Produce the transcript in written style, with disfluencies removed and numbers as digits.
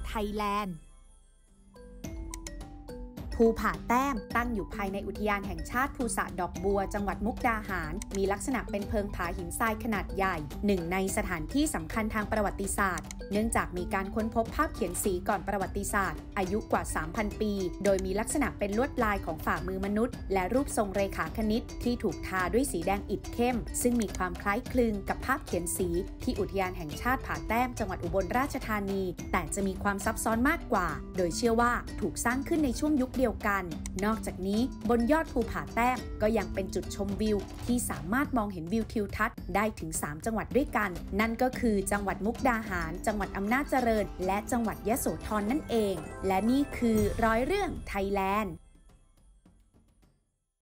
ไทยแลนด์ภูผาแต้มตั้งอยู่ภายในอุทยานแห่งชาติภูสะดอกบัวจังหวัดมุกดาหารมีลักษณะเป็นเพิงผาหินทรายขนาดใหญ่หนึ่งในสถานที่สำคัญทางประวัติศาสตร์เนื่องจากมีการค้นพบภาพเขียนสีก่อนประวัติศาสตร์อายุกว่า 3,000 ปีโดยมีลักษณะเป็นลวดลายของฝ่ามือมนุษย์และรูปทรงเรขาคณิตที่ถูกทาด้วยสีแดงอิฐเข้มซึ่งมีความคล้ายคลึงกับภาพเขียนสีที่อุทยานแห่งชาติผาแต้มจังหวัดอุบลราชธานีแต่จะมีความซับซ้อนมากกว่าโดยเชื่อว่าถูกสร้างขึ้นในช่วงยุคเดียวกันนอกจากนี้บนยอดภูผาแต้มก็ยังเป็นจุดชมวิวที่สามารถมองเห็นวิวทิวทัศน์ได้ถึง3จังหวัดด้วยกันนั่นก็คือจังหวัดมุกดาหารจังหวัดอำนาจเจริญและจังหวัดยโสธรนั่นเองและนี่คือร้อยเรื่องไทยแลนด์